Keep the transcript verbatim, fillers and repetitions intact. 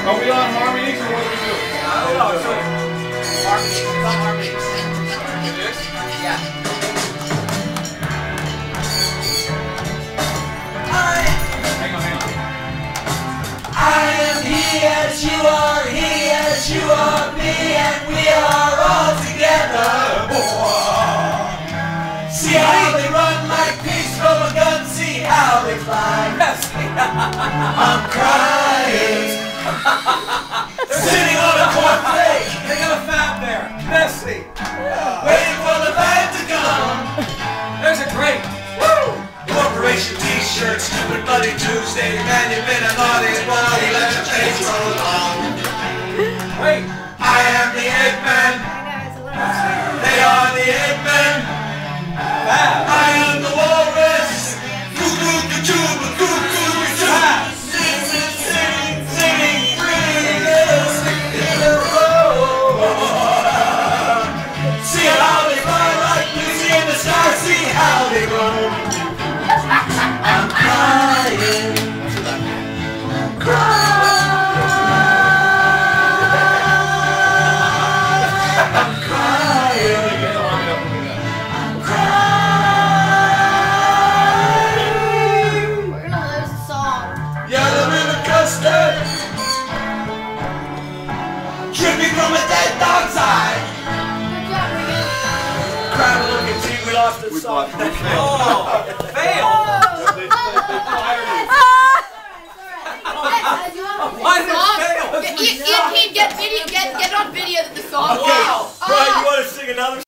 Are we on harmonies or what are we doing? Oh, no, so harmonies. It's on harmonies. With this? Yeah. Hang on, hang on. I am he as you are, he as you are, me and we are all together. See how they run like pigs from a gun, see how they fly. I'm crying. They're sitting on a corn flake. They got a fat bear. Messy. Waiting for the band to come. There's a great. Woo! Corporation t-shirts, stupid bloody Tuesday. Man, you've been a naughty boy. Let your face roll on. Wait. I am the Eggman. They are the Eggmen. I am the walrus. Singing, singing, singing, pretty little stick in a row. See how they fly like Lucy in the sky. See how they run. I'm crying. I'm crying. I'm crying. I'm crying. Custard, dripping from a dead dog's eye. Crab looking team, we lost the song. Oh, fail! Why did it fail? Get, get, get, get, video, get, get on video that the song. Okay, Brian, you want to sing another?